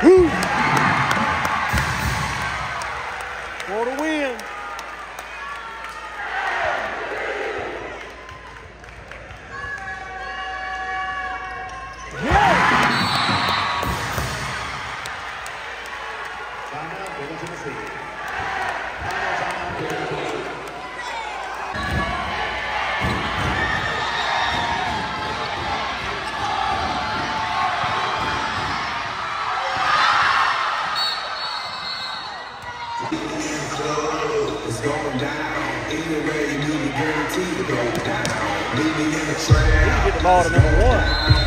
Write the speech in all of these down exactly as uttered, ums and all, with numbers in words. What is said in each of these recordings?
For the win. It's going down. Either way, you need a guarantee to go down. Leave me in the trail. Get the ball to number one.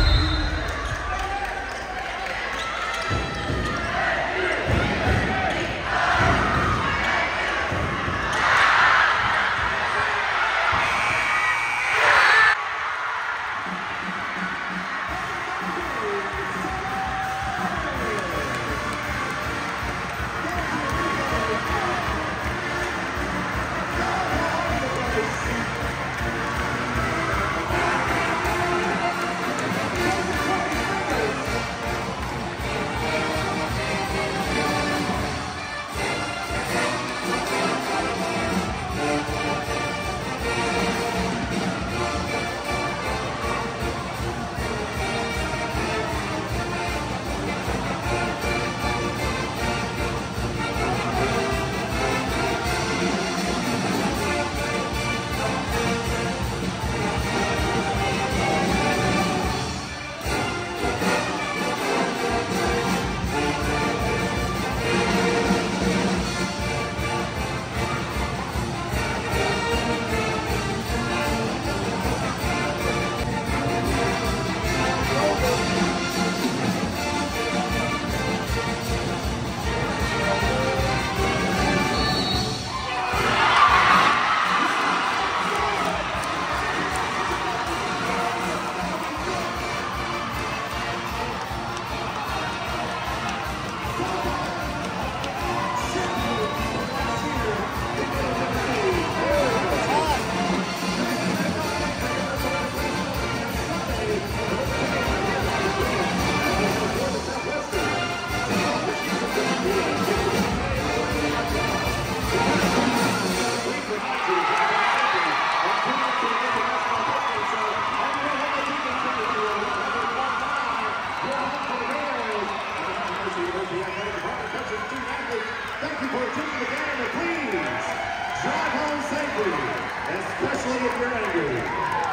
Thank you for attending the game, and please drive home safely, especially if you're angry.